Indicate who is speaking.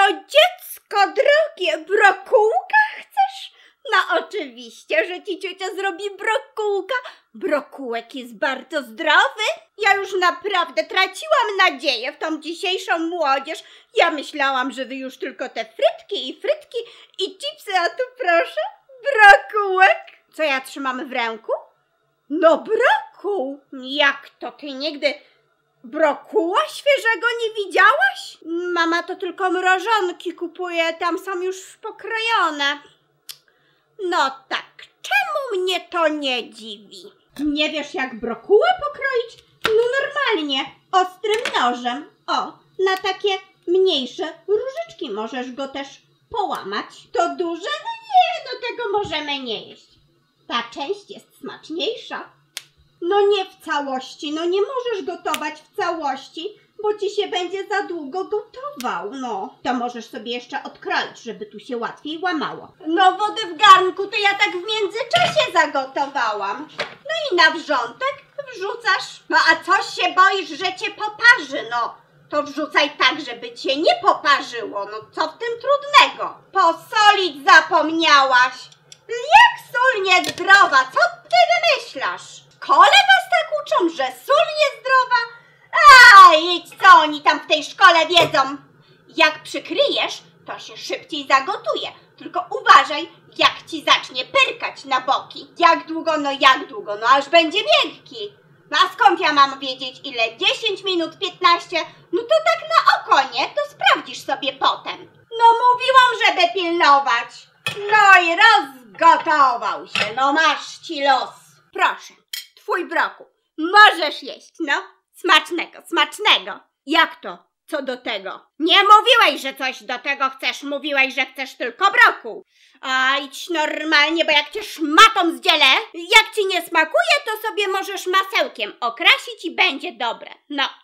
Speaker 1: No dziecko drogie, brokułka chcesz? No oczywiście, że ci ciocia zrobi brokułka. Brokułek jest bardzo zdrowy. Ja już naprawdę traciłam nadzieję w tą dzisiejszą młodzież. Ja myślałam, że wy już tylko te frytki i chipsy, a tu proszę, brokułek. Co ja trzymam w ręku? No brokuł. Jak to ty nigdy brokuła świeżego nie widziałaś? Mama to tylko mrożonki kupuje, tam są już pokrojone. No tak, czemu mnie to nie dziwi? Nie wiesz jak brokułę pokroić? No normalnie, ostrym nożem. O, na takie mniejsze różyczki możesz go też połamać. To duże? No nie, no tego możemy nie jeść. Ta część jest smaczniejsza. No nie w całości, no nie możesz gotować w całości, bo ci się będzie za długo gotował, no. To możesz sobie jeszcze odkroić, żeby tu się łatwiej łamało. No wody w garnku to ja tak w międzyczasie zagotowałam. No i na wrzątek wrzucasz. No a coś się boisz, że cię poparzy, no. To wrzucaj tak, żeby cię nie poparzyło, no co w tym trudnego? Posolić zapomniałaś. Jak sól niezdrowa, co ty wymyślasz? Szkole was tak uczą, że sól niezdrowa? A idź, co oni tam w tej szkole wiedzą? Jak przykryjesz, to się szybciej zagotuje. Tylko uważaj, jak ci zacznie pyrkać na boki. Jak długo, no aż będzie miękki. No a skąd ja mam wiedzieć ile? 10 minut, 15? No to tak na oko, nie? To sprawdzisz sobie potem. No mówiłam, żeby pilnować. No i rozgotował się, no masz ci los. Proszę, twój brokuł. Możesz jeść, no. Smacznego, smacznego. Jak to? Co do tego? Nie mówiłeś, że coś do tego chcesz. Mówiłeś, że chcesz tylko brokuł. A idź normalnie, bo jak cię szmatą zdzielę, jak ci nie smakuje, to sobie możesz masełkiem okrasić i będzie dobre. No.